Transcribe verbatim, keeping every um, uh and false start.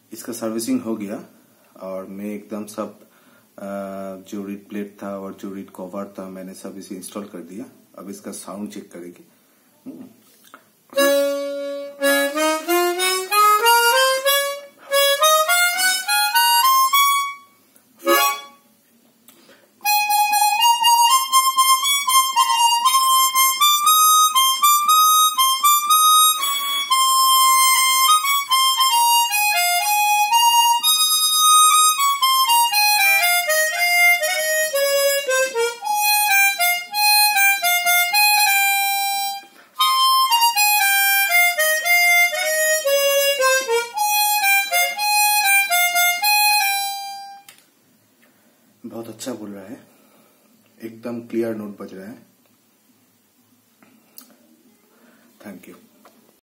इसका सर्विसिंग हो गया और मैं एकदम सब जो रीड प्लेट था और जो रीड कवर था मैंने सब इसे इंस्टॉल कर दिया। अब इसका साउंड चेक करेंगे। बहुत अच्छा बोल रहा है, एकदम क्लियर नोट बज रहा है। Thank you.